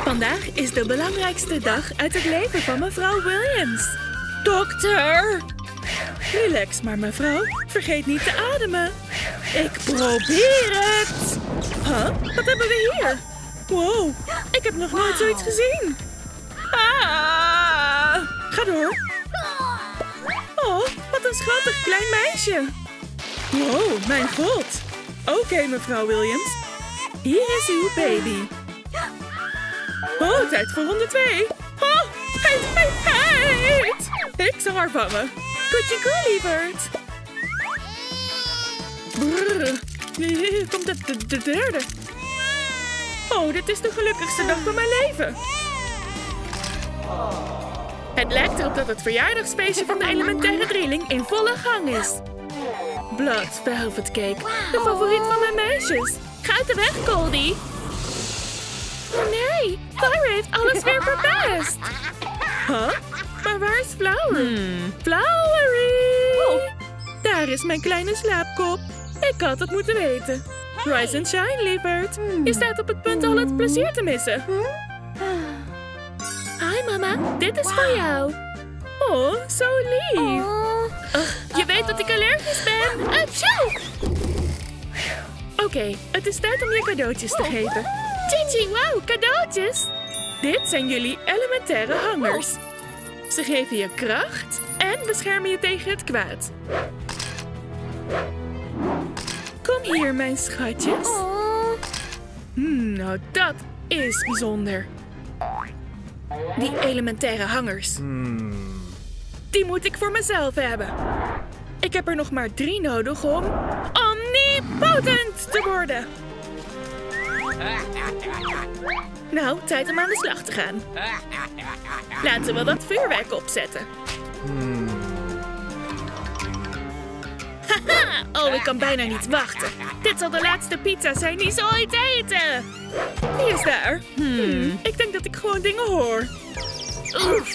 Vandaag is de belangrijkste dag uit het leven van mevrouw Williams. Dokter! Relax maar, mevrouw. Vergeet niet te ademen. Ik probeer het. Huh? Wat hebben we hier? Wow, ik heb nog nooit zoiets gezien. Ah! Ga door. Oh, wat een schattig klein meisje. Wow, mijn god. Oké, mevrouw Williams. Hier is uw baby. Oh, tijd voor ronde 2. Oh, heet. Ik zag haar vangen. Koetje koe, lieverd. Brrr. Hier komt de derde. Oh, dit is de gelukkigste dag van mijn leven. Het lijkt erop dat het verjaardagsfeestje van de elementaire drieling in volle gang is. Blood Velvet Cake, de favoriet van mijn meisjes. Ga uit de weg, Goldie. Oh nee, Flower heeft alles weer verpest. Huh? Maar waar is Flower? Flowery! Daar is mijn kleine slaapkop. Ik had het moeten weten. Rise and shine, lieverd. Je staat op het punt al het plezier te missen. Hi, mama. Dit is voor jou. Oh, zo lief. Je weet dat ik allergisch ben. Achoo! Oké, het is tijd om je cadeautjes te geven. Chichi, wow, cadeautjes. Dit zijn jullie elementaire hangers. Ze geven je kracht en beschermen je tegen het kwaad. Kom hier, mijn schatjes. Nou, dat is bijzonder. Die elementaire hangers. Die moet ik voor mezelf hebben. Ik heb er nog maar 3 nodig om omnipotent te worden. Nou, tijd om aan de slag te gaan. Laten we wat vuurwerk opzetten. Haha! Oh, ik kan bijna niet wachten. Dit zal de laatste pizza zijn die ze ooit eten. Wie is daar? Ik denk dat ik gewoon dingen hoor. Oef.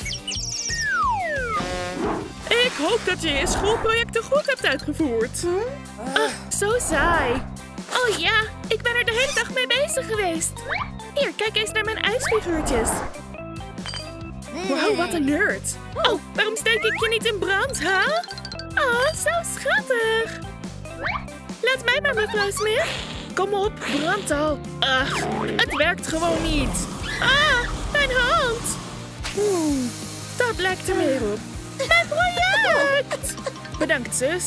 Ik hoop dat je je schoolprojecten goed hebt uitgevoerd. Zo saai. Oh ja, ik ben er de hele dag mee bezig geweest. Hier, kijk eens naar mijn ijsfiguurtjes. Wauw, wat een nerd. Oh, waarom steek ik je niet in brand, hè? Oh, zo schattig. Laat mij maar, mevrouw Smith. Kom op, brand al. Ach, het werkt gewoon niet. Ah, mijn hand. Dat lijkt er meer op. Mijn project. Bedankt, zus.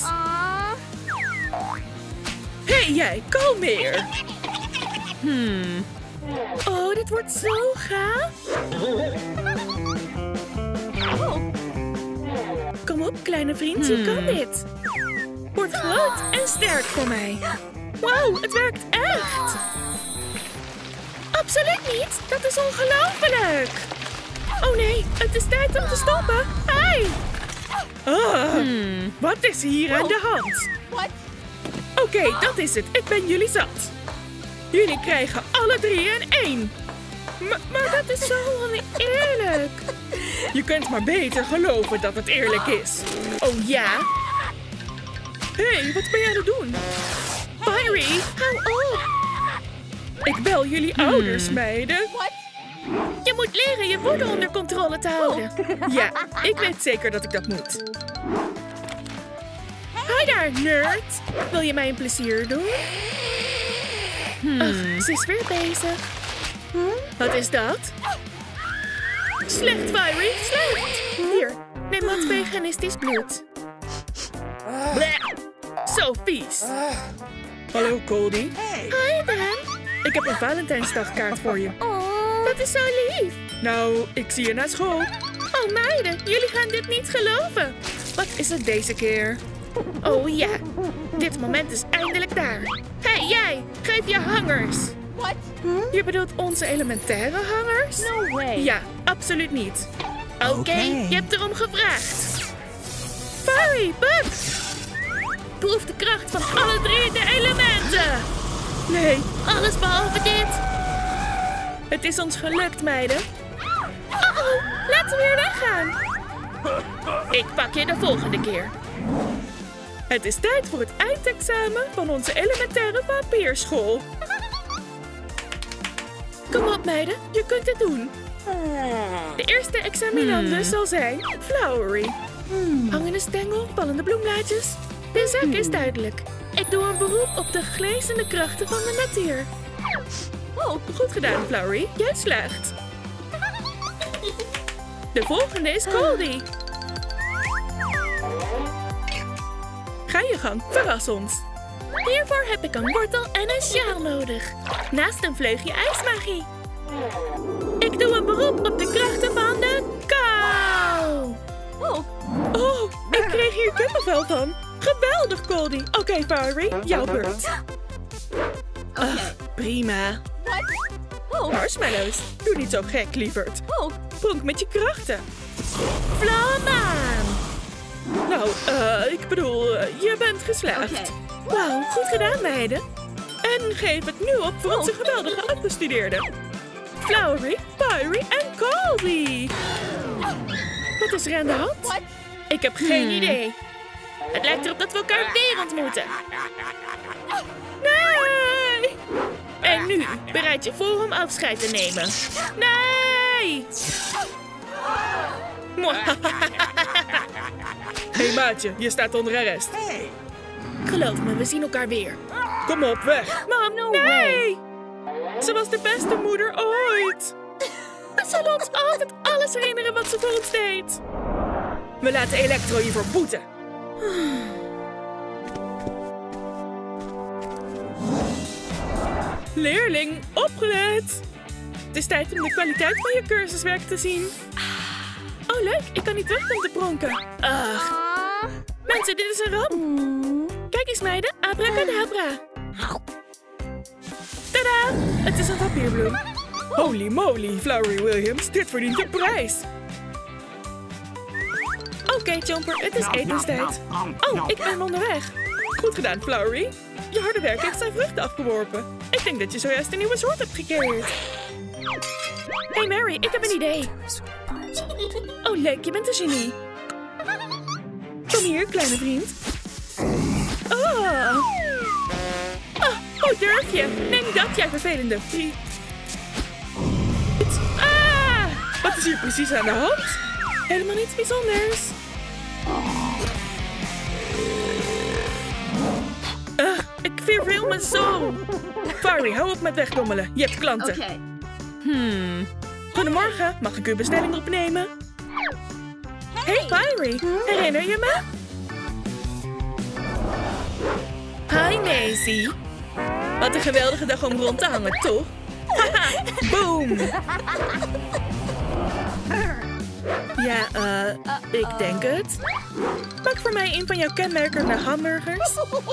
Hey, jij, kalmeer. Oh, dit wordt zo gaaf. Kom op, kleine vriend, je kan dit. Word groot en sterk voor mij. Wauw, het werkt echt. Absoluut niet, dat is ongelooflijk. Oh nee, het is tijd om te stoppen. Hey! Wat is hier aan de hand? Oké, dat is het. Ik ben jullie zat. Jullie krijgen alle 3 in 1. Maar dat is zo oneerlijk. Je kunt maar beter geloven dat het eerlijk is. Oh ja? Hé, wat ben jij aan het doen? Fiery, hou op. Ik bel jullie ouders, meiden. Je moet leren je woede onder controle te houden. Ja, ik weet zeker dat ik dat moet. Hi daar, nerd. Wil je mij een plezier doen? Ach, ze is weer bezig. Wat is dat? Slecht, Fiery, slecht. Hier, neem wat veganistisch bloed. Bleh, zo vies. Hallo, Goldie. Hi, Dan. Ik heb een Valentijnsdagkaart voor je. Dat is zo lief. Nou, ik zie je na school. Oh, meiden, jullie gaan dit niet geloven. Wat is het deze keer? Oh ja, dit moment is eindelijk daar. Hey, jij, geef je hangers. What? Je bedoelt onze elementaire hangers? No way. Ja, absoluut niet. Oké, je hebt erom gevraagd. Fiery, Bub! Proef de kracht van alle 3 de elementen. Nee, alles behalve dit. Het is ons gelukt, meiden. Oh, laten we weer weggaan. Ik pak je de volgende keer. Het is tijd voor het eindexamen van onze elementaire vampierschool. Kom op, meiden. Je kunt het doen. De eerste examinande zal zijn Flowery. Hangende stengel, vallende bloemblaadjes. De zaak is duidelijk. Ik doe een beroep op de glezende krachten van de natuur. Oh, goed gedaan, Flowery. Jij slaagt. De volgende is Goldie. Ga je gang, verras ons. Hiervoor heb ik een wortel en een sjaal nodig. Naast een vleugje ijsmagie. Ik doe een beroep op de krachten van de kou. Oh, ik kreeg hier kippenvel van. Geweldig, Goldie. Oké, Flowery, jouw beurt. Prima. Marshmallows, doe niet zo gek, lieverd. Pronk met je krachten. Vlam aan. Nou, ik bedoel, je bent geslaagd. Wauw, goed gedaan, meiden. En geef het nu op voor onze geweldige afgestudeerden. Flowery, Pyrie en Goldie. Wat is er aan de hand? Ik heb geen idee. Het lijkt erop dat we elkaar weer ontmoeten. Nee! En nu, bereid je voor om afscheid te nemen. Nee! Hé maatje, je staat onder arrest. Geloof me, we zien elkaar weer. Kom op, weg. Mam, nee! Ze was de beste moeder ooit. We zullen ons altijd alles herinneren wat ze voor ons deed. We laten Electro hiervoor boeten. Leerling, opgelet. Het is tijd om de kwaliteit van je cursuswerk te zien. Oh, leuk. Ik kan niet wachten om te pronken. Ach. Mensen, dit is een ramp. Kijk eens, meiden. Abracadabra. Tadaa! Het is een papierbloem. Holy moly, Flowery Williams. Dit verdient de prijs. Oké, Jumper. Het is etenstijd. Oh, ik ben onderweg. Goed gedaan, Flowery. Je harde werk heeft zijn vruchten afgeworpen. Ik denk dat je zojuist een nieuwe soort hebt gecreëerd. Hey Mary, ik heb een idee. Oh, leuk. Je bent een genie. Kom hier, kleine vriend. Oh. Hoe durf je? Neem dat, jij vervelende vriend. Wat is hier precies aan de hand? Helemaal niets bijzonders. Ik verveel me zo. Pyrie, hou op met wegdommelen. Je hebt klanten. Goedemorgen, mag ik uw bestelling opnemen? Hey Pyrie, herinner je me? Hi Maisie. Wat een geweldige dag om rond te hangen, toch? Haha, boom! Ja, ik denk het. Maak voor mij een van jouw kenmerkende hamburgers.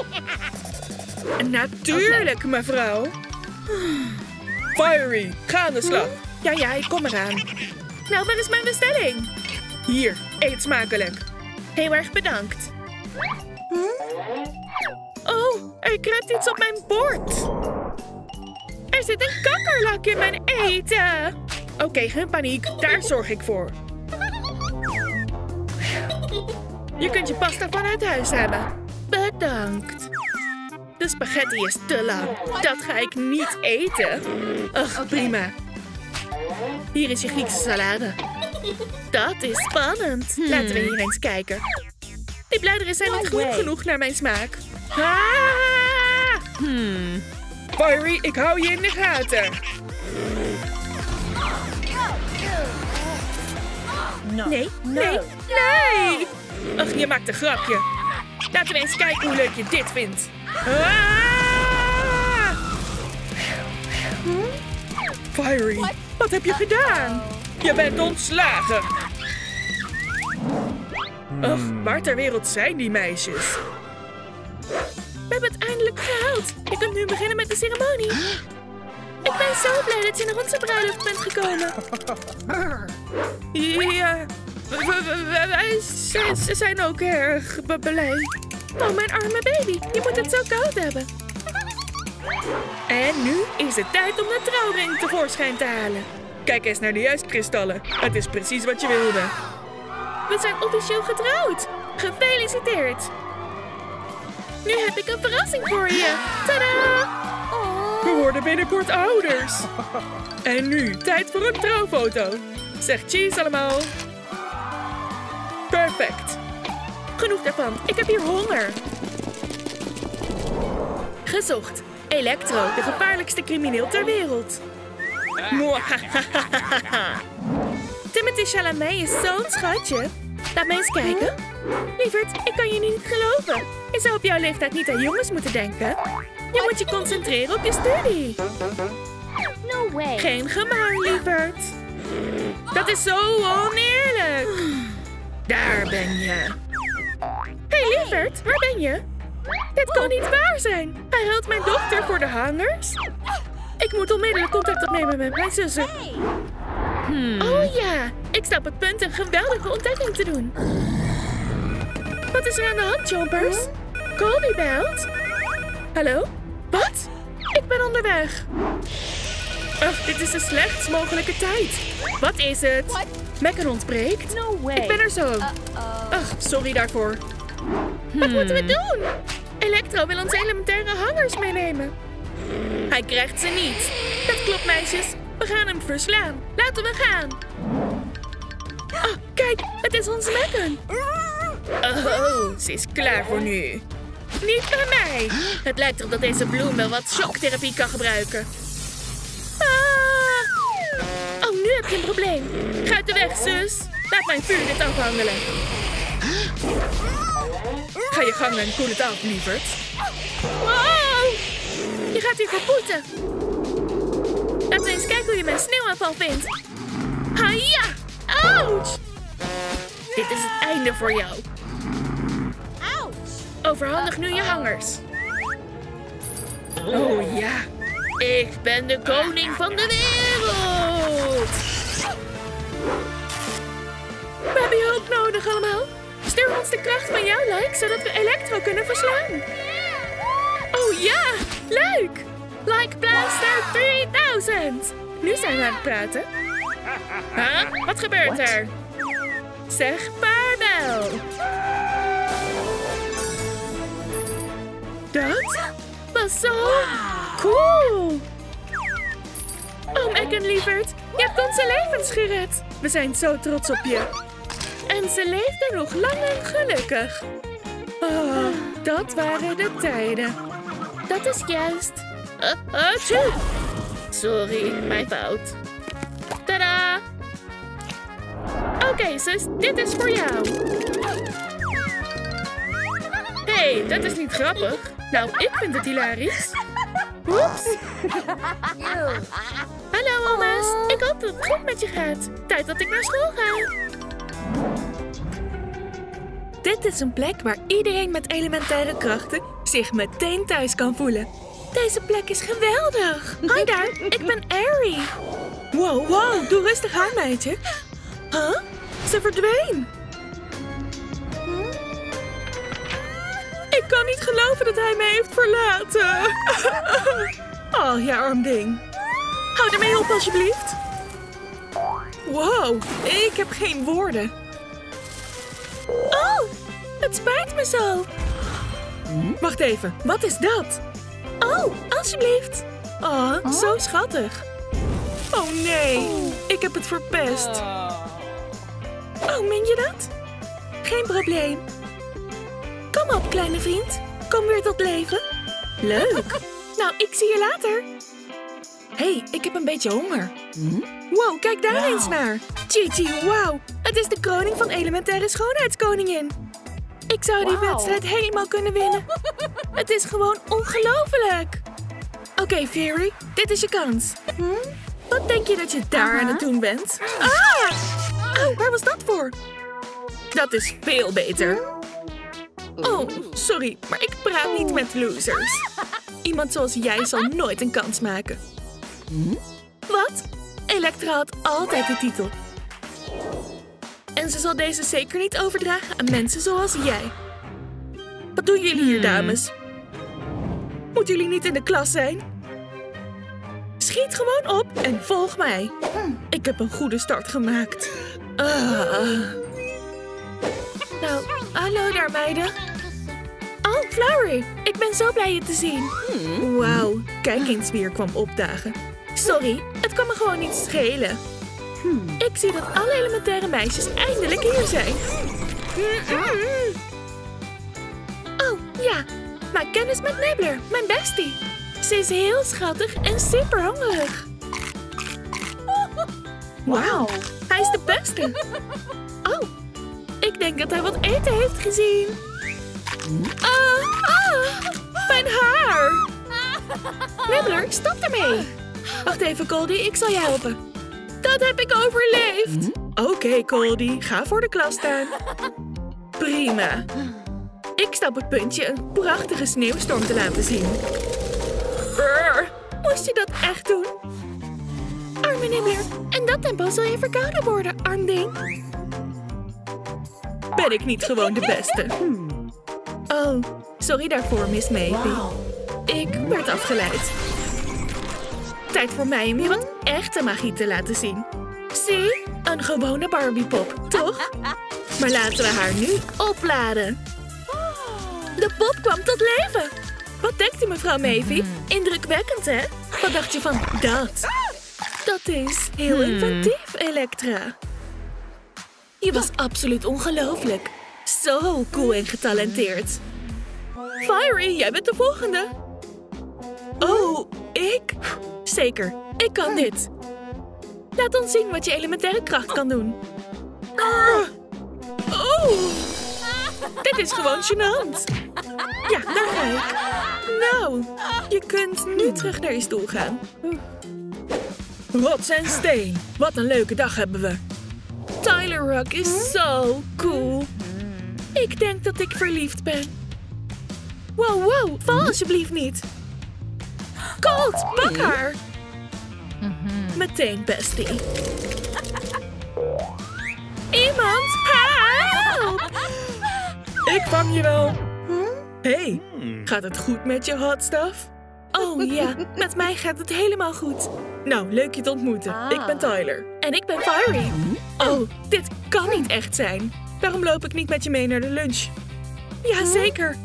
Natuurlijk, mevrouw. Pyrie, ga aan de slag. Ja, ik kom eraan. Nou, waar is mijn bestelling? Hier, eet smakelijk. Heel erg bedankt. Oh, er kruipt iets op mijn bord. Er zit een kakkerlak in mijn eten. Oké, geen paniek. Daar zorg ik voor. Je kunt je pasta vanuit huis hebben. Bedankt. De spaghetti is te lang. Dat ga ik niet eten. Ach, prima. Hier is je Griekse salade. Dat is spannend. Laten we hier eens kijken. Die bladeren zijn niet groen genoeg naar mijn smaak. Pyrie, ik hou je in de gaten. Nee. Ach, je maakt een grapje. Laten we eens kijken hoe leuk je dit vindt. Pyrie, wat heb je gedaan? Je bent ontslagen. Ach, waar ter wereld zijn die meisjes? We hebben het eindelijk gehaald. Je kunt nu beginnen met de ceremonie. Ik ben zo blij dat je naar onze bruiloft bent gekomen. Ja, wij zijn ook erg blij. Oh, mijn arme baby. Je moet het zo koud hebben. En nu is het tijd om de trouwring tevoorschijn te halen. Kijk eens naar de juiste kristallen. Het is precies wat je wilde. We zijn officieel getrouwd. Gefeliciteerd. Nu heb ik een verrassing voor je. Tadaa! We worden binnenkort ouders. En nu, tijd voor een trouwfoto. Zeg cheese allemaal. Perfect. Genoeg daarvan, ik heb hier honger. Gezocht. Electro, de gevaarlijkste crimineel ter wereld. Timothy Chalamet is zo'n schatje. Laat me eens kijken. Lieverd, ik kan je niet geloven. Je zou op jouw leeftijd niet aan jongens moeten denken. Je moet je concentreren op je studie. No way. Geen gevaar, lieverd. Dat is zo oneerlijk. Daar ben je. Hey, lieverd, waar ben je? Dit kan niet waar zijn. Hij huilt mijn dochter voor de hangers. Ik moet onmiddellijk contact opnemen met mijn zussen. Oh ja, ik sta op het punt een geweldige ontdekking te doen. Wat is er aan de hand, Chompers? Colby belt. Hallo? Wat? Ik ben onderweg. Ach, dit is de slechtst mogelijke tijd. Wat is het? Megan ontbreekt. No way. Ik ben er zo. Ach, sorry daarvoor. Wat moeten we doen? Electro wil onze elementaire hangers meenemen. Hij krijgt ze niet. Dat klopt, meisjes. We gaan hem verslaan. Laten we gaan. Oh, kijk, het is onze Megan. Oh, ze is klaar voor nu. Niet bij mij. Het lijkt erop dat deze bloem wel wat shocktherapie kan gebruiken. Ah! Oh, nu heb je een probleem. Ga uit de weg, zus. Laat mijn vuur dit afhandelen. Ga je gang en koel het af, lieverd. Wow! Je gaat hier verpoeten. Laten we eens kijken hoe je mijn sneeuwaanval vindt. Haja! Ouch! Dit is het einde voor jou. Overhandig nu je hangers. Oh ja, ik ben de koning van de wereld. We hebben je hulp nodig allemaal. Stuur ons de kracht van jouw like, zodat we Electro kunnen verslaan. Oh ja, leuk! Like Blaster 3000. Nu zijn we aan het praten. Huh? Wat gebeurt er? Zeg vaarwel. Dat was zo cool. Oh, Megan, lieverd. Je hebt onze levens gered. We zijn zo trots op je. En ze leefden nog lang en gelukkig. Oh, dat waren de tijden. Dat is juist. Sorry, mijn fout. Tadaa! Oké, zus, dit is voor jou. Hey, dat is niet grappig. Nou, ik vind het hilarisch. Oeps. Hallo, oma's. Ik hoop dat het goed met je gaat. Tijd dat ik naar school ga. Dit is een plek waar iedereen met elementaire krachten zich meteen thuis kan voelen. Deze plek is geweldig. Hoi daar, ik ben Ari. Wow, doe rustig aan, meidje. Huh? Ze verdween. Ik kan niet geloven dat hij me heeft verlaten. Oh, ja, arm ding. Hou ermee op, alsjeblieft. Wow, ik heb geen woorden. Oh, het spijt me zo. Wacht even, wat is dat? Oh, alsjeblieft. Oh, zo schattig. Oh nee, ik heb het verpest. Oh, meen je dat? Geen probleem. Kom op, kleine vriend. Kom weer tot leven. Leuk. Nou, ik zie je later. Hey, ik heb een beetje honger. Wow, kijk daar eens naar. Gigi, wauw. Het is de kroning van elementaire schoonheidskoningin. Ik zou die wedstrijd helemaal kunnen winnen. Het is gewoon ongelooflijk. Oké, Fury, dit is je kans. Wat denk je dat je daar aan het doen bent? Ah! Oh, waar was dat voor? Dat is veel beter. Oh, sorry, maar ik praat niet met losers. Iemand zoals jij zal nooit een kans maken. Wat? Elektra had altijd de titel. En ze zal deze zeker niet overdragen aan mensen zoals jij. Wat doen jullie hier, dames? Moeten jullie niet in de klas zijn? Schiet gewoon op en volg mij. Ik heb een goede start gemaakt. Nou, hallo daar, meiden. Oh, Flowery, ik ben zo blij je te zien. Wauw, Kijk eens wie er kwam opdagen. Sorry, het kan me gewoon niet schelen. Ik zie dat alle elementaire meisjes eindelijk hier zijn. Oh, ja. Maak kennis met Nibbler, mijn bestie. Ze is heel schattig en super hongerig. Wauw, hij is de beste. Oh, ik denk dat hij wat eten heeft gezien. Mijn haar. Nibbler, stop ermee. Wacht even, Goldie, ik zal je helpen. Dat heb ik overleefd. Oké, Goldie, ga voor de klas staan. Prima. Ik sta op het puntje een prachtige sneeuwstorm te laten zien. Brrr, moest je dat echt doen? Arme Nibbler, in dat tempo zal je verkouden worden, arm ding. Ben ik niet gewoon de beste? Oh, sorry daarvoor, Miss Maybe. Ik werd afgeleid. Tijd voor mij om je wat echte magie te laten zien. Zie, een gewone Barbiepop, toch? Maar laten we haar nu opladen. De pop kwam tot leven. Wat denkt u, mevrouw Maybe? Indrukwekkend, hè? Wat dacht je van dat? Dat is heel inventief, Elektra. Je was absoluut ongelooflijk. Zo cool en getalenteerd. Fiery, jij bent de volgende. Oh, ik? Zeker, ik kan dit. Laat ons zien wat je elementaire kracht kan doen. Dit is gewoon gênant. Ja, daar ga ik. Nou, je kunt nu terug naar je stoel gaan. Rots en steen. Wat een leuke dag hebben we. Tyler Rock is zo cool. Ik denk dat ik verliefd ben. Wow, val alsjeblieft niet. Colt, pak haar. Meteen, bestie. Iemand, help! Ik vang je wel. Hey, gaat het goed met je hot stuff? Oh ja, met mij gaat het helemaal goed. Nou, leuk je te ontmoeten. Ik ben Tyler. En ik ben Fiery. Oh, dit kan niet echt zijn. Waarom loop ik niet met je mee naar de lunch? Jazeker.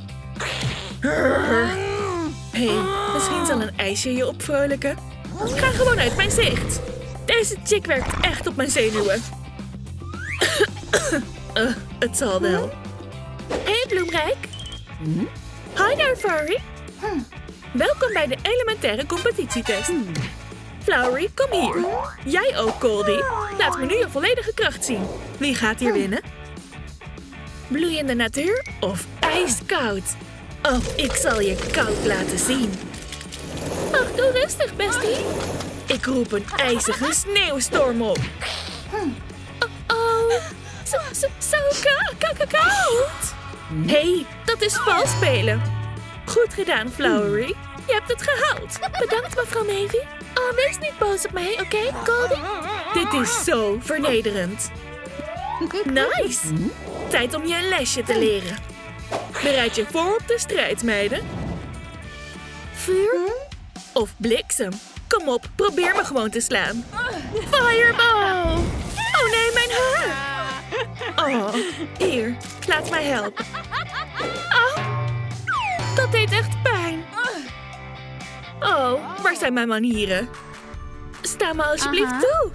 Hey, misschien zal een ijsje je opvrolijken. Ga gewoon uit mijn zicht. Deze chick werkt echt op mijn zenuwen. Het zal wel. Hey, Bloemrijk. Hi daar, Fiery. Welkom bij de elementaire competitietest. Flowery, kom hier. Jij ook, Goldie. Laat me nu je volledige kracht zien. Wie gaat hier winnen? Bloeiende natuur of ijskoud? Oh, ik zal je koud laten zien. Ach, doe rustig, bestie. Ik roep een ijzige sneeuwstorm op. Oh, zo koud. Hey, dat is vals spelen. Goed gedaan, Flowery. Je hebt het gehaald. Bedankt, mevrouw Maybe. Oh, wees niet boos op mij, oké, Goldie? Dit is zo vernederend. Nice. Tijd om je een lesje te leren. Bereid je voor op de strijd, meiden. Vuur of bliksem? Kom op, probeer me gewoon te slaan. Fireball! Oh nee, mijn haar! Oh, hier, laat mij helpen. Oh, dat deed echt pijn. Oh, waar zijn mijn manieren? Sta me alsjeblieft toe.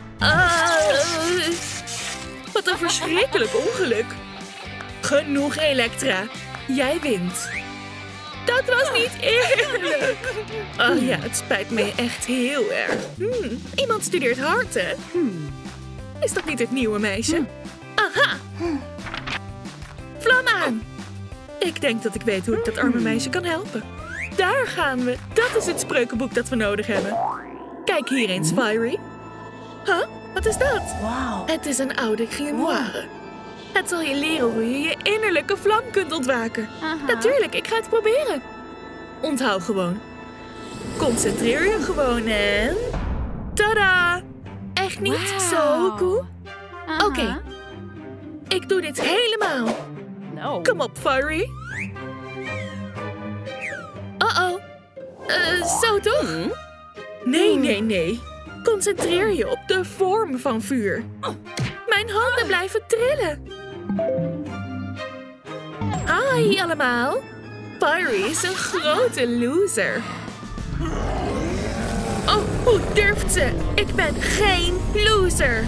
Wat een verschrikkelijk ongeluk. Genoeg, Elektra. Jij wint. Dat was niet eerlijk. Oh ja, het spijt me echt heel erg. Iemand studeert hard, hè? Is dat niet het nieuwe meisje? Aha! Vlam aan! Ik denk dat ik weet hoe ik dat arme meisje kan helpen. Daar gaan we. Dat is het spreukenboek dat we nodig hebben. Kijk hier eens, Fiery. Huh? Wat is dat? Wauw. Het is een oude grimoire. Het zal je leren hoe je je innerlijke vlam kunt ontwaken. Natuurlijk, ik ga het proberen. Onthoud gewoon. Concentreer je gewoon en... Tada! Echt niet zo cool? Oké. Ik doe dit helemaal. Kom op, Fiery. Zo toch? Nee. Concentreer je op de vorm van vuur. Mijn handen blijven trillen. Hi allemaal. Fiery is een grote loser. Oh, hoe durft ze? Ik ben geen loser.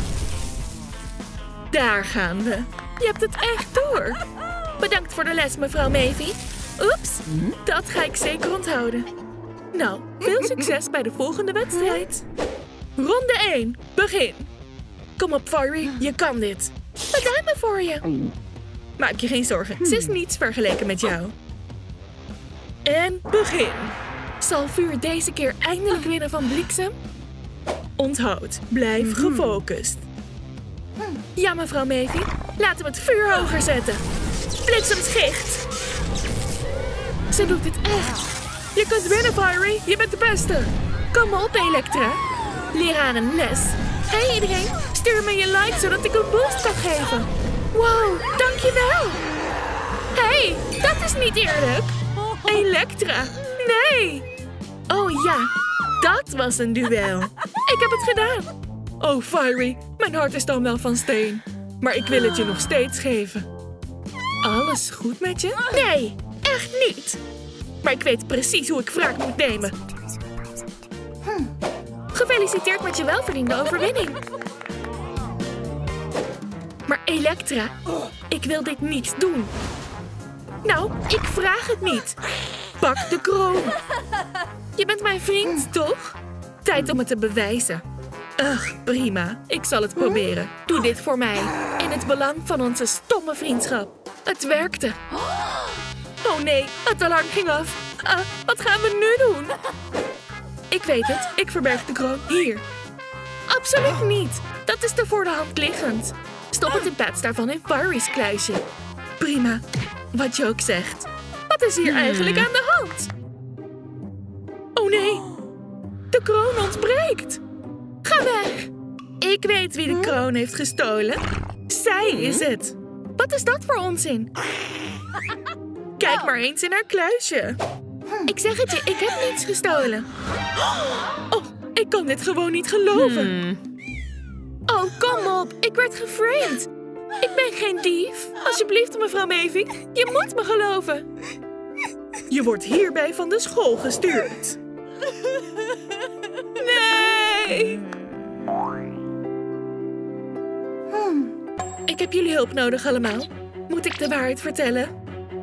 Daar gaan we. Je hebt het echt door. Bedankt voor de les, mevrouw Maevie. Oeps, dat ga ik zeker onthouden. Nou, veel succes bij de volgende wedstrijd. Ronde 1, begin. Kom op, Fiery, je kan dit. Wat duimen voor je. Maak je geen zorgen, ze is niets vergeleken met jou. En begin. Zal Vuur deze keer eindelijk winnen van Bliksem? Onthoud, blijf gefocust. Ja, mevrouw Maevie, laten we het vuur hoger zetten. Bliksemschicht. Ze doet het echt. Je kunt winnen, Fiery. Je bent de beste. Kom op, Elektra. Leer aan een les. Hey iedereen, stuur me je like zodat ik een boost kan geven. Wow, dankjewel. Hey, dat is niet eerlijk. Elektra, nee. Oh ja, dat was een duel. Ik heb het gedaan. Oh, Fiery, mijn hart is dan wel van steen. Maar ik wil het je nog steeds geven. Alles goed met je? Nee, echt niet. Maar ik weet precies hoe ik wraak moet nemen. Gefeliciteerd met je welverdiende overwinning. Maar Elektra, ik wil dit niet doen. Nou, ik vraag het niet. Pak de kroon. Je bent mijn vriend, toch? Tijd om het te bewijzen. Ugh, prima. Ik zal het proberen. Doe dit voor mij. In het belang van onze stomme vriendschap. Het werkte. Oh nee, het alarm ging af. Wat gaan we nu doen? Ik weet het. Ik verberg de kroon hier. Absoluut niet. Dat is te voor de hand liggend. Stop het in plaats daarvan in Fiery's kluisje. Prima. Wat je ook zegt. Wat is hier eigenlijk aan de hand? Oh nee. De kroon ontbreekt. Ga weg. Ik weet wie de kroon heeft gestolen. Zij is het. Wat is dat voor onzin? Kijk maar eens in haar kluisje. Ik zeg het je, ik heb niets gestolen. Oh, ik kan dit gewoon niet geloven. Oh, kom op. Ik werd geframed. Ik ben geen dief. Alsjeblieft, mevrouw Maevie. Je moet me geloven. Je wordt hierbij van de school gestuurd. Nee! Ik heb jullie hulp nodig allemaal. Moet ik de waarheid vertellen?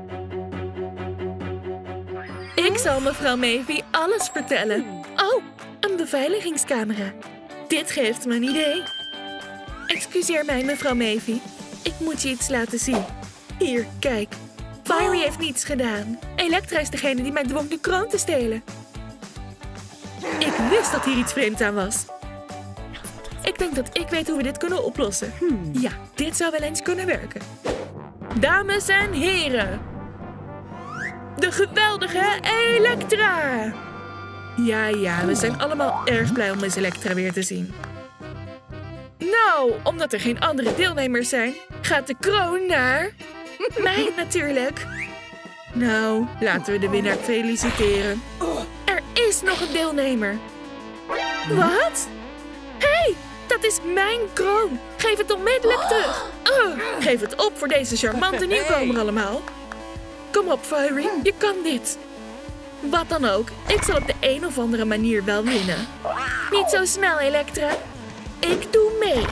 Ik zal mevrouw Maevie alles vertellen. Oh, een beveiligingscamera. Dit geeft me een idee. Excuseer mij, mevrouw Maevie. Ik moet je iets laten zien. Hier, kijk. Fiery heeft niets gedaan. Elektra is degene die mij dwong de kroon te stelen. Ik wist dat hier iets vreemds aan was. Ik denk dat ik weet hoe we dit kunnen oplossen. Ja, dit zou wel eens kunnen werken. Dames en heren. De geweldige Elektra. Ja, we zijn allemaal erg blij om Miss Elektra weer te zien. Nou, omdat er geen andere deelnemers zijn, gaat de kroon naar... mij natuurlijk. Nou, laten we de winnaar feliciteren. Er is nog een deelnemer. Wat? Hé, dat is mijn kroon. Geef het onmiddellijk terug. Geef het op voor deze charmante nieuwkomer allemaal. Kom op, Fiery, je kan dit. Wat dan ook, ik zal op de een of andere manier wel winnen. Niet zo snel, Elektra. Ik doe mee.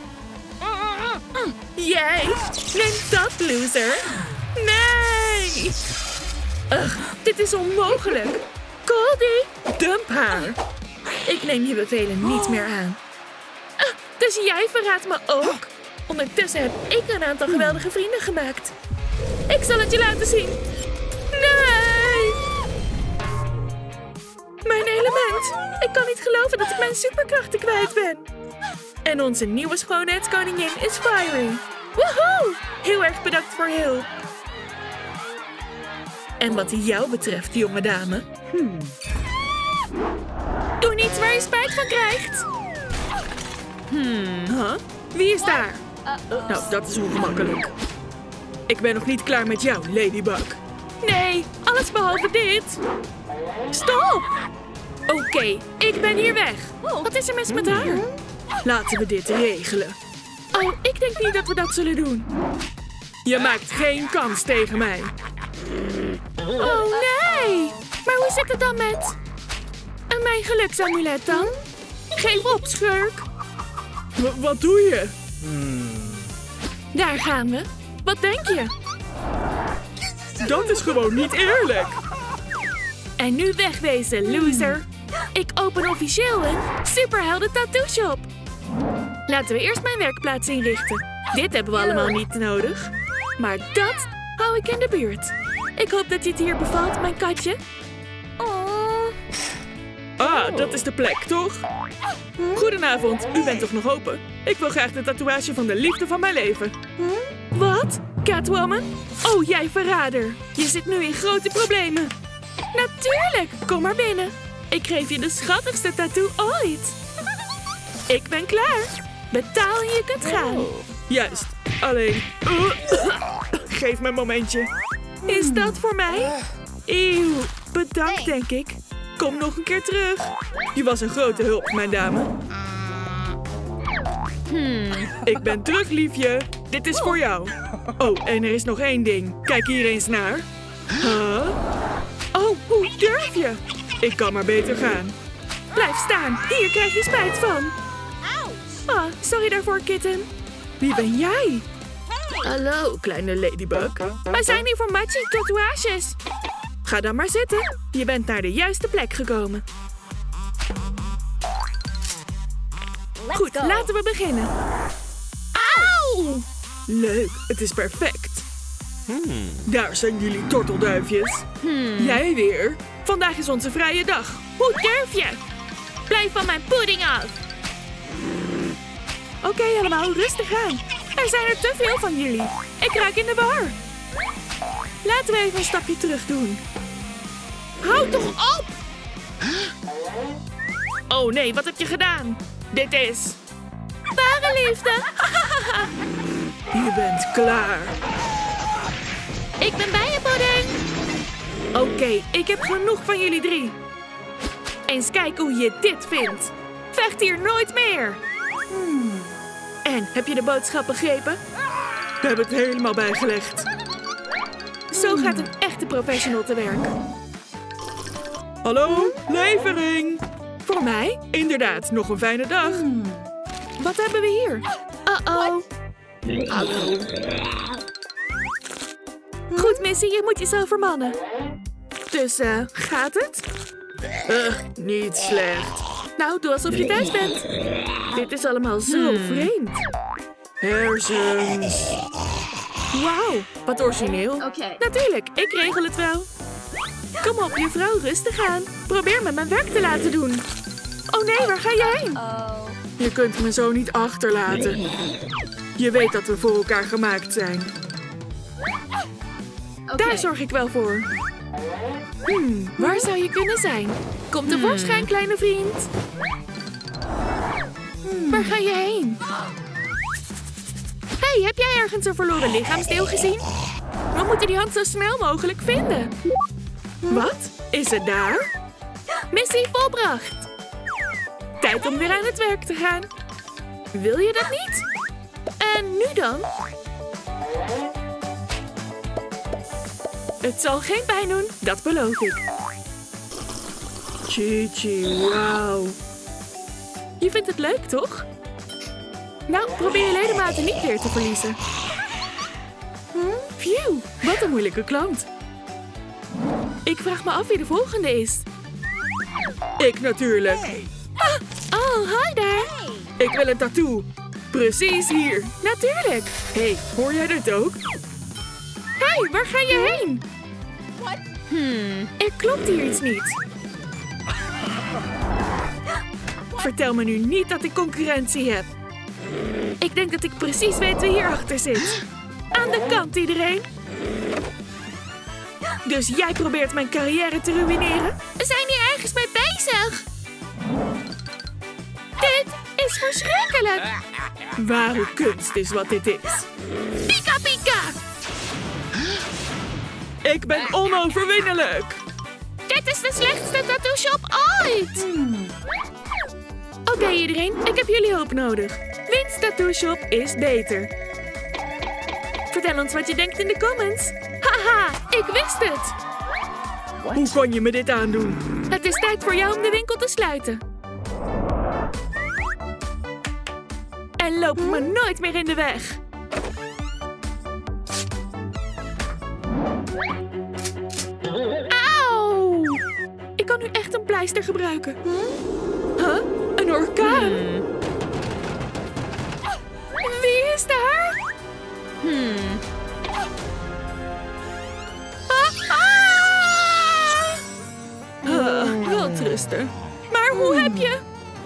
Jij? Neem dat, loser. Nee! Ugh, dit is onmogelijk. Goldie, dump haar. Ik neem je bevelen niet meer aan. Dus jij verraadt me ook? Ondertussen heb ik een aantal geweldige vrienden gemaakt. Ik zal het je laten zien. Nee! Mijn element. Ik kan niet geloven dat ik mijn superkrachten kwijt ben. En onze nieuwe schoonheidskoningin is Fiery. Woehoe! Heel erg bedankt voor je hulp. En wat jou betreft, jonge dame. Doe niets waar je spijt van krijgt. Wie is daar? Nou, dat is ongemakkelijk. Ik ben nog niet klaar met jou, Ladybug. Nee, alles behalve dit. Stop! Oké, ik ben hier weg. Wat is er mis met haar? Laten we dit regelen. Oh, ik denk niet dat we dat zullen doen. Je maakt geen kans tegen mij. Oh nee! Maar hoe zit het dan met... een Mijn geluksamulet dan? Geef op, schurk. Wat doe je? Daar gaan we. Wat denk je? Dat is gewoon niet eerlijk. En nu wegwezen, loser. Ik open officieel een superhelden tattoo shop. Laten we eerst mijn werkplaats inrichten. Dit hebben we allemaal niet nodig. Maar dat hou ik in de buurt. Ik hoop dat je het hier bevalt, mijn katje. Ah, dat is de plek, toch? Goedenavond, u bent toch nog open? Ik wil graag de tatoeage van de liefde van mijn leven. Wat? Catwoman? Oh, jij verrader. Je zit nu in grote problemen. Natuurlijk, kom maar binnen. Ik geef je de schattigste tattoo ooit. Ik ben klaar. Betaal en je kunt gaan. Juist, alleen... Geef me een momentje. Is dat voor mij? Eeuw, bedankt denk ik. Kom nog een keer terug. Je was een grote hulp, mijn dame. Ik ben terug, liefje. Dit is voor jou. Oh, en er is nog één ding. Kijk hier eens naar. Huh? Oh, hoe durf je? Ik kan maar beter gaan. Blijf staan. Hier krijg je spijt van. Ah, sorry daarvoor, kitten. Wie ben jij? Hallo, kleine ladybug. Wij zijn hier voor matching tatoeages. Ga dan maar zitten. Je bent naar de juiste plek gekomen. Goed, laten we beginnen. Auw! Leuk, het is perfect. Daar zijn jullie tortelduifjes. Jij weer? Vandaag is onze vrije dag. Hoe durf je? Blijf van mijn pudding af. Oké, allemaal, rustig aan. Er zijn er te veel van jullie. Ik raak in de war. Laten we even een stapje terug doen. Houd toch op! Oh nee, wat heb je gedaan? Dit is... ware liefde! Je bent klaar. Ik ben bij je, pudding. Oké, ik heb genoeg van jullie drie. Eens kijken hoe je dit vindt. Vecht hier nooit meer. En, heb je de boodschap begrepen? We hebben het helemaal bijgelegd. Zo gaat een echte professional te werk. Hallo, levering. Voor mij? Inderdaad, nog een fijne dag. Wat hebben we hier? Uh-oh. Hallo. Goed, Missy, je moet jezelf vermannen. Dus, gaat het? Niet slecht. Nou, doe alsof je thuis bent. Dit is allemaal zo vreemd. Hersens. Wauw, wat origineel. Natuurlijk, ik regel het wel. Kom op, juffrouw, rustig aan. Probeer me mijn werk te laten doen. Oh nee, waar ga je heen? Je kunt me zo niet achterlaten. Je weet dat we voor elkaar gemaakt zijn. Daar zorg ik wel voor. Waar zou je kunnen zijn? Kom tevoorschijn, kleine vriend. Waar ga je heen? Hey, heb jij ergens een verloren lichaamsdeel gezien? We moeten die hand zo snel mogelijk vinden. Wat? Is het daar? Missie volbracht. Tijd om weer aan het werk te gaan. Wil je dat niet? En nu dan? Het zal geen pijn doen, dat beloof ik. Chichi, wauw. Je vindt het leuk, toch? Nou, probeer je ledematen niet weer te verliezen. Phew, wat een moeilijke klant. Ik vraag me af wie de volgende is. Ik natuurlijk. Oh, hi daar. Ik wil een tattoo. Precies hier. Natuurlijk. Hey, hoor jij dit ook? Hey, waar ga je heen? Er klopt hier iets niet. Vertel me nu niet dat ik concurrentie heb. Ik denk dat ik precies weet wie hierachter zit. Aan de kant, iedereen. Dus jij probeert mijn carrière te ruïneren? We zijn hier ergens mee bezig. Dit is verschrikkelijk. Ware kunst is wat dit is. Pika pika. Ik ben onoverwinnelijk. Dit is de slechtste tattoo shop ooit. Oké, iedereen, ik heb jullie hulp nodig. Wiens tattoo shop is beter? Vertel ons wat je denkt in de comments. Haha, ik wist het. Hoe kon je me dit aandoen? Het is tijd voor jou om de winkel te sluiten. En loop me nooit meer in de weg. Auw! Ik kan nu echt een pleister gebruiken. Huh? Een orkaan? Wie is daar? Wel trusten. Maar hoe heb je...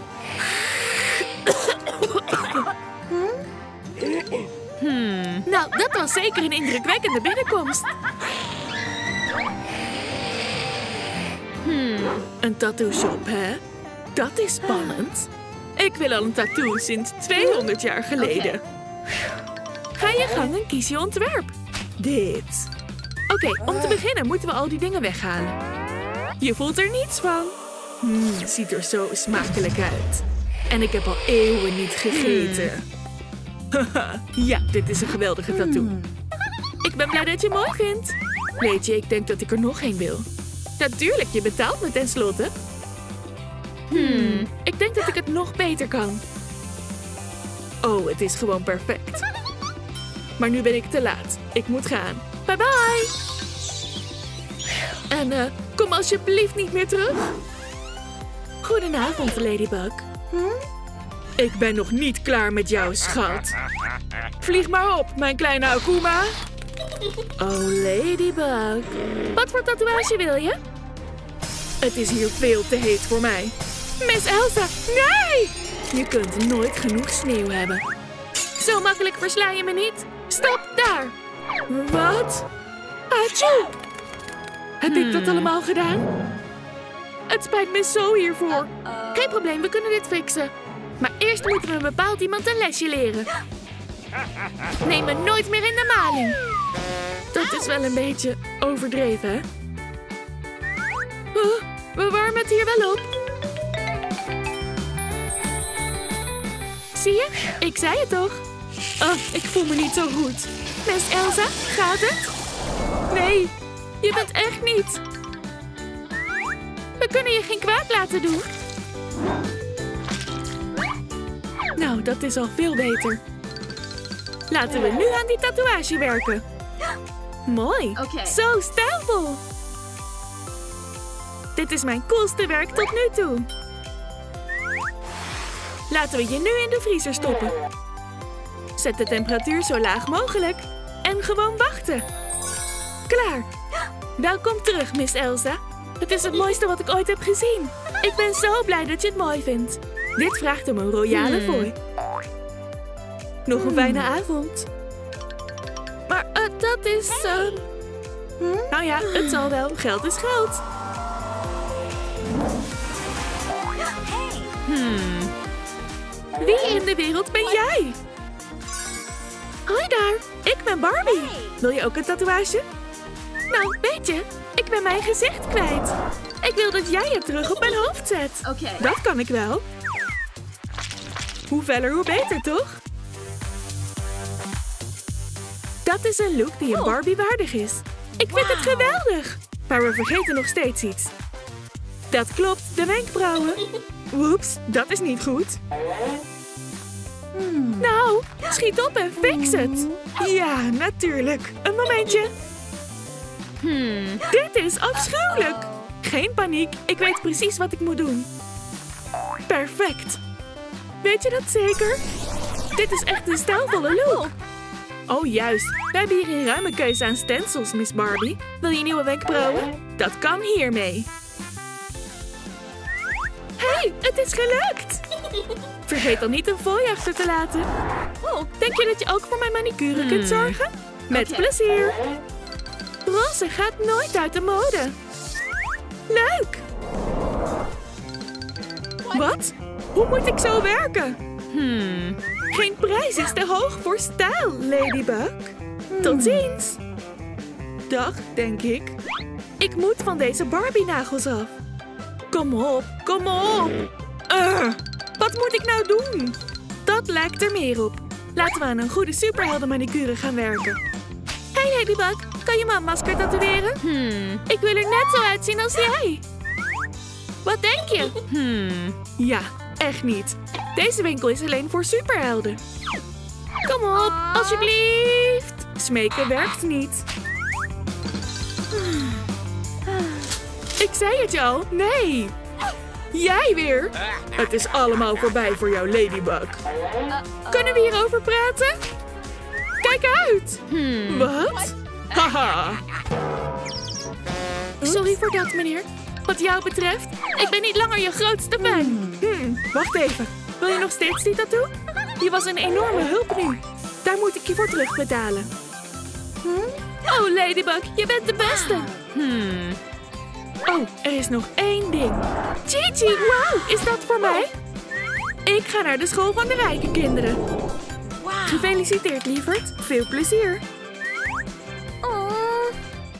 Nou, dat was zeker een indrukwekkende binnenkomst. Een tattoo shop, hè? Dat is spannend. Ik wil al een tattoo sinds 200 jaar geleden. Ga je gang en kies je ontwerp. Dit. Oké, om te beginnen moeten we al die dingen weghalen. Je voelt er niets van. Ziet er zo smakelijk uit. En ik heb al eeuwen niet gegeten. Ja, dit is een geweldige tattoo. Ik ben blij dat je het mooi vindt. Weet je, ik denk dat ik er nog één wil. Natuurlijk, je betaalt me tenslotte. Ik denk dat ik het nog beter kan. Oh, het is gewoon perfect. Maar nu ben ik te laat. Ik moet gaan. Bye bye. En kom alsjeblieft niet meer terug. Goedenavond, Ladybug. Ik ben nog niet klaar met jou, schat. Vlieg maar op, mijn kleine Akuma. Oh, Ladybug. Wat voor tatoeage wil je? Het is hier veel te heet voor mij. Miss Elsa, nee! Je kunt nooit genoeg sneeuw hebben. Zo makkelijk versla je me niet. Stop daar. Wat? Atjoe! Heb ik dat allemaal gedaan? Het spijt me zo hiervoor. Geen probleem, we kunnen dit fixen. Maar eerst moeten we een bepaald iemand een lesje leren. Neem me nooit meer in de maling. Dat is wel een beetje overdreven, hè? We warmen het hier wel op. Zie je? Ik zei het toch? Ik voel me niet zo goed. Miss Elsa, gaat het? Nee, je bent echt niet. We kunnen je geen kwaad laten doen. Nou, dat is al veel beter. Laten we nu aan die tatoeage werken. Mooi. Zo stijlvol. Dit is mijn coolste werk tot nu toe. Laten we je nu in de vriezer stoppen. Zet de temperatuur zo laag mogelijk. En gewoon wachten. Klaar. Welkom terug, Miss Elsa. Het is het mooiste wat ik ooit heb gezien. Ik ben zo blij dat je het mooi vindt. Dit vraagt om een royale fooi. Nog een fijne avond. Maar dat is... Nou ja, het zal wel. Geld is geld. Wie in de wereld ben jij? Hoi daar, ik ben Barbie. Wil je ook een tatoeage? Nou, weet je, ik ben mijn gezicht kwijt. Ik wil dat jij het terug op mijn hoofd zet. Dat kan ik wel. Hoe feller, hoe beter, toch? Dat is een look die een Barbie waardig is. Ik vind het geweldig. Maar we vergeten nog steeds iets. Dat klopt, de wenkbrauwen. Woeps, dat is niet goed. Nou, schiet op en fix het. Ja, natuurlijk. Een momentje. Dit is afschuwelijk. Geen paniek, ik weet precies wat ik moet doen. Perfect. Weet je dat zeker? Dit is echt een stijlvolle look. Oh juist, we hebben hier een ruime keuze aan stencils, Miss Barbie. Wil je nieuwe wenkbrauwen? Dat kan hiermee. Hey, het is gelukt! Vergeet dan niet een fooi achter te laten. Denk je dat je ook voor mijn manicure kunt zorgen? Met plezier! Roze gaat nooit uit de mode. Leuk! Wat? Hoe moet ik zo werken? Geen prijs is te hoog voor stijl, Ladybug. Tot ziens! Dag, denk ik. Ik moet van deze Barbie-nagels af. Kom op, kom op! Wat moet ik nou doen? Dat lijkt er meer op. Laten we aan een goede superhelden-manicure gaan werken. Hey Ladybug, kan je me een masker tatoeëren? Ik wil er net zo uitzien als jij. Wat denk je? Ja, echt niet. Deze winkel is alleen voor superhelden. Kom op, alsjeblieft. Smeken werkt niet. Ik zei het je al. Nee. Jij weer. Het is allemaal voorbij voor jou, Ladybug. Kunnen we hierover praten? Kijk uit. Wat? Haha. Sorry voor dat, meneer. Wat jou betreft, ik ben niet langer je grootste fan. Wacht even. Wil je nog steeds die tattoo? Je was een enorme hulp nu. Daar moet ik je voor terugbetalen. Oh, Ladybug, je bent de beste. Oh, er is nog één ding. Gigi, wauw, is dat voor mij? Ik ga naar de school van de rijke kinderen. Gefeliciteerd, lieverd. Veel plezier.